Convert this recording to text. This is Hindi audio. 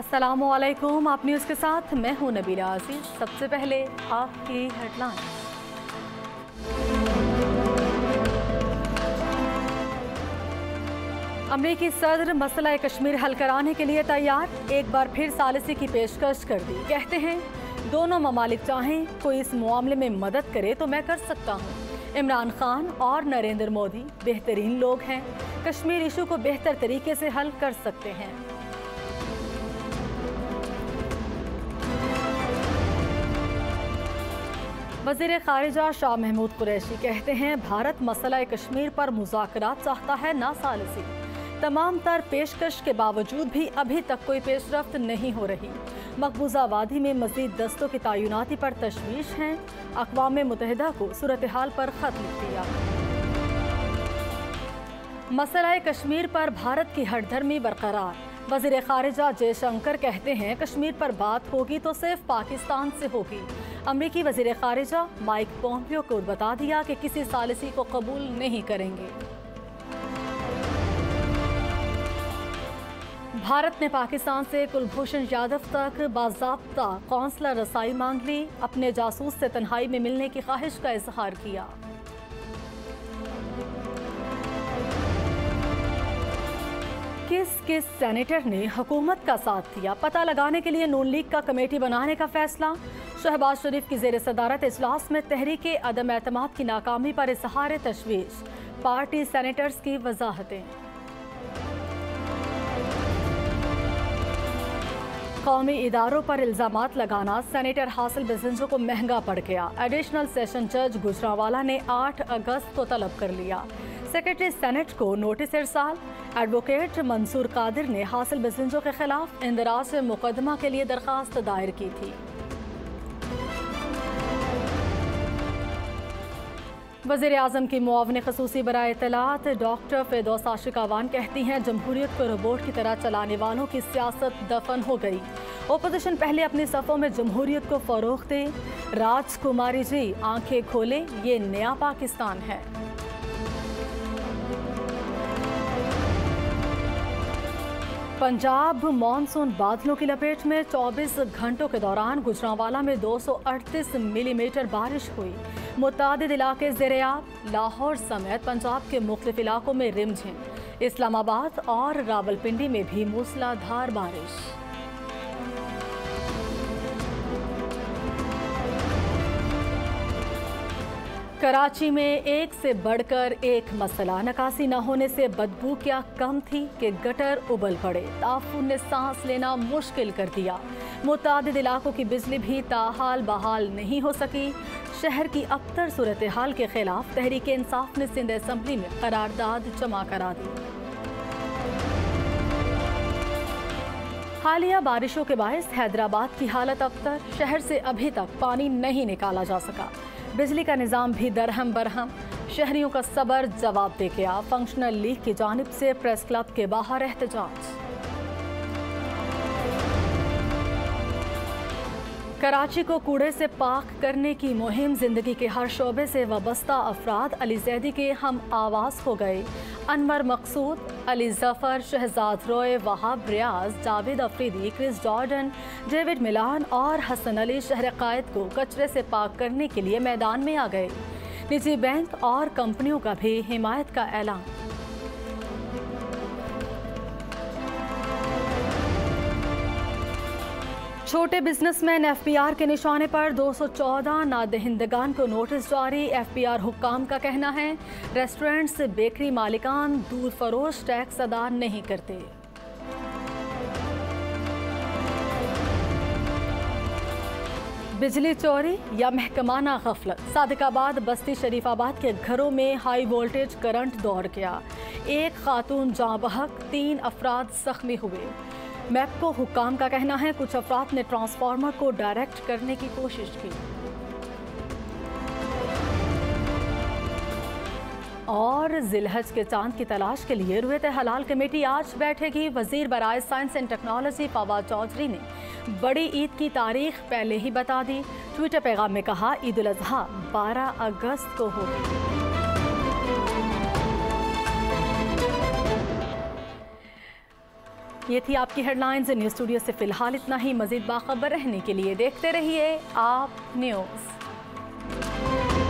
अस्सलामुअलैकुम। आप न्यूज़ के साथ मैं हूं नबीला आज़ीज़। सबसे पहले आपकी हेडलाइन। अमरीकी सदर मसला कश्मीर हल कराने के लिए तैयार। एक बार फिर सालिसी की पेशकश कर दी। कहते हैं दोनों ममालिक चाहें कोई इस मामले में मदद करे तो मैं कर सकता हूँ। इमरान खान और नरेंद्र मोदी बेहतरीन लोग हैं, कश्मीर इशू को बेहतर तरीके से हल कर सकते हैं। वज़ीर ख़ारिजा शाह महमूद कुरैशी कहते हैं भारत मसला कश्मीर पर मुज़ाकरात चाहता है, ना सालिसी। तमाम तर पेशकश के बावजूद भी अभी तक कोई पेशरफ्त नहीं हो रही। मकबूजा वादी में मज़ीद दस्तों की तैनाती पर तशवीश हैं। अक़वाम मुत्तहिदा को सूरत हाल पर ख़त लिख दिया। मसला कश्मीर पर भारत की हठधर्मी बरकरार। वज़ीर ख़ारिजा जयशंकर कहते हैं कश्मीर पर बात होगी तो सिर्फ पाकिस्तान से होगी। अमरीकी वज़ीर ख़ारिजा माइक पोम्पियो को बता दिया कि किसी सालिसी को कबूल नहीं करेंगे। भारत ने पाकिस्तान से कुलभूषण यादव तक बाज़ाब्ता कौंसलर रसाई मांग ली। अपने जासूस से तन्हाई में मिलने की ख्वाहिश का इजहार किया। किस किस सेनेटर ने हुकूमत का साथ दिया, पता लगाने के लिए नून लीग का कमेटी बनाने का फैसला। शहबाज शरीफ की ज़ेर सदारत इजलास में तहरीक अदम एतमाद की नाकामी पर इजहार तशवीश। पार्टी सेनेटर्स की वजाहतें। कौमी इदारों पर इल्ज़ामात लगाना सेनेटर हासिल बिजंजो को महंगा पड़ गया। एडिशनल सेशन जज गुजरांवाला ने 8 अगस्त को तलब कर लिया। सेक्रेटरी सेनेट को नोटिस इरसाल। एडवोकेट मंसूर कादिर ने हासिल बिजंजो के खिलाफ इंदराज मुकदमा के लिए दरखास्त दायर की थी। वज़ीर आज़म की मुआविन ख़ुसूसी बराए इत्तलात डॉक्टर फ़िरदौस आशिकावान कहती हैं जमहूरियत को रोबोट की तरह चलाने वालों की सियासत दफन हो गई। ओपोजिशन पहले अपनी सफ़ों में जमहूरियत को फ़रोग़ दे। राजकुमारी जी आंखें खोले, ये नया पाकिस्तान है। पंजाब मॉनसून बादलों की लपेट में। 24 घंटों के दौरान गुजरांवाला में 238 मिलीमीटर बारिश हुई। मुतादिद इलाके ज़ेर-ए-आब। लाहौर समेत पंजाब के मुख्तलिफ इलाकों में रिमझिम। इस्लामाबाद और रावलपिंडी में भी मूसलाधार बारिश। कराची में एक से बढ़कर एक मसला। निकासी न होने से बदबू क्या कम थी कि गटर उबल पड़े। ताफून ने सांस लेना मुश्किल कर दिया। मुतादिद इलाकों की बिजली भी ताहाल बहाल नहीं हो सकी। शहर की अबतर सूरत हाल के खिलाफ तहरीक इंसाफ ने सिंध असम्बली में करारदाद जमा करा दी। हालिया बारिशों के बायस हैदराबाद की हालत अबतर। शहर से अभी तक पानी नहीं निकाला जा सका। बिजली का निज़ाम भी दरहम बरहम। शहरियों का सबर जवाब दे गया। फंक्शनल लीग की जानिब से प्रेस क्लब के बाहर एहतजाज। कराची को कूड़े से पाक करने की मुहिम जिंदगी के हर शोबे से वाबस्ता अफराद अली जैदी के हम आवाज़ हो गए। Anwar Maqsood, Ali Zafar, Shahzad Roy, Wahab Riaz, Javed Afridi, Chris Jordan, David Malan और हसन अली शहर कायद को कचरे से पाक करने के लिए मैदान में आ गए। निजी बैंक और कंपनियों का भी हिमायत का ऐलान। छोटे बिजनेसमैन एफपीआर के निशाने पर। 214 नादहिंदगान को नोटिस जारी। एफपीआर हुक्काम का कहना है रेस्टोरेंट से बेकरी मालिकान दूध फरोश टैक्स अदा नहीं करते। बिजली चोरी या महकमाना गफलत। सादिकाबाद बस्ती शरीफाबाद के घरों में हाई वोल्टेज करंट दौड़ गया। एक खातून जाँ बहक, 3 अफराद जख्मी हुए। मैपको हुक्काम का कहना है कुछ अफराद ने ट्रांसफार्मर को डायरेक्ट करने की कोशिश की। और जिलहज के चांद की तलाश के लिए रुयत हलाल कमेटी आज बैठेगी। वजीर बराए science and technology Fawad Chaudhry ने बड़ी ईद की तारीख पहले ही बता दी। ट्विटर पैगाम में कहा ईद उल अजहा 12 अगस्त को होगी। ये थी आपकी हेडलाइंस। न्यूज़ स्टूडियो से फिलहाल इतना ही। मज़ीद बाखबर रहने के लिए देखते रहिए आप न्यूज़।